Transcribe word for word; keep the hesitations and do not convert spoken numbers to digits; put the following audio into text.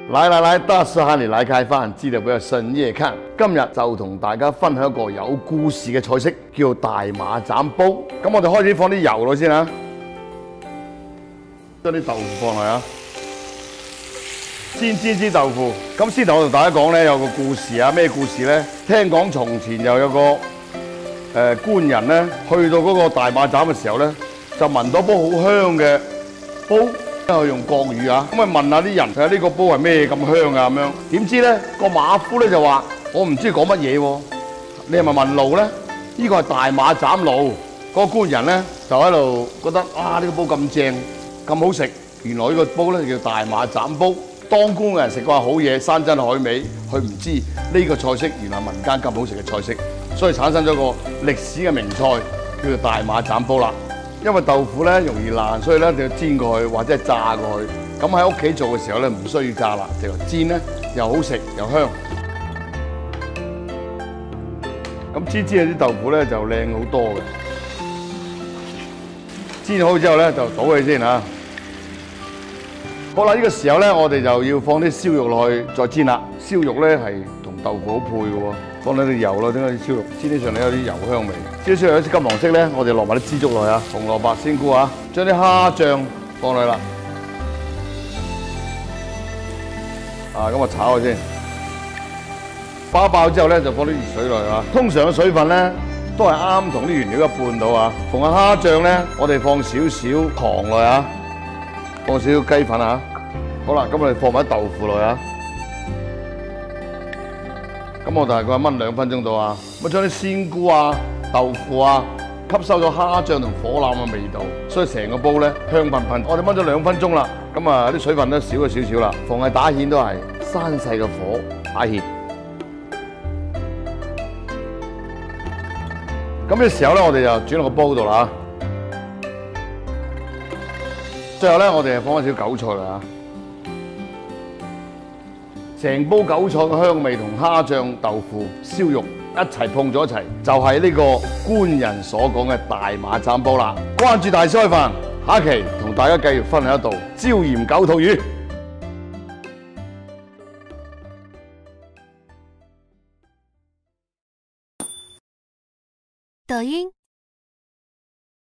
來來來，大師喊你來開飯，記得不要深夜看。今日就同大家分享一個有故事嘅菜式，叫大馬斬煲。咁我哋開始放啲油落先啊，將啲豆腐放落啊，煎煎煎豆腐。咁先頭我同大家講咧，有個故事啊，咩故事咧？聽講從前又有個誒、呃、官人咧，去到嗰個大馬斬嘅時候咧，就聞到煲好香嘅煲。佢用國語啊，咁啊問下啲人，睇下呢個煲係咩咁香啊咁樣。點知咧個馬夫咧就話：我唔知講乜嘢喎。你係咪問路咧？呢個係大馬斬爐。嗰個官人咧就喺度覺得啊，呢個煲咁正，咁好食。原來呢個煲咧叫大馬斬煲。當官嘅人食過好嘢，山珍海味，佢唔知呢個菜式原來民間咁好食嘅菜式，所以產生咗個歷史嘅名菜叫做大馬斬煲啦。因為豆腐咧容易爛，所以咧就要煎過去或者係炸過去。咁喺屋企做嘅時候咧唔需要炸啦，就煎咧又好食又香。咁煎煎啲豆腐咧就靚好多嘅。煎好之後咧就倒佢先嚇。好啦，呢個時候咧我哋就要放啲燒肉落去再煎啦。燒肉咧係同豆腐好配嘅喎。放啲油咯，點解啲燒肉煎起上嚟有啲油香味？煎出嚟有啲金黃色咧，我哋落埋啲枝竹落去啊，紅蘿蔔、鮮菇啊，將啲蝦醬放落去啦。啊，咁啊炒佢先，爆一爆之後咧就放啲熱水落去啊。通常嘅水分咧都係啱同啲原料一半到啊。逢下蝦醬咧，我哋放少少糖落去啊，放少少雞粉啊。好啦，咁我哋放埋豆腐落去啊。咁我大概燜兩分鐘到啊，咁將啲鮮菇啊、豆腐啊吸收咗蝦醬同火腩嘅味道，所以成個煲咧香噴噴。我哋燜咗兩分鐘啦，咁啊啲水分都少咗少少啦。逢係打芡都係閂細個火打芡。咁呢時候咧，我哋就轉落個煲度啦。最後咧，我哋放翻少韭菜啦。成煲韭菜嘅香味同蝦醬、豆腐、燒肉一齊碰咗一齊，就係呢個官人所講嘅大馬斬煲啦。關注大師開飯，下一期同大家繼續分享一道椒鹽九肚魚。 抖音。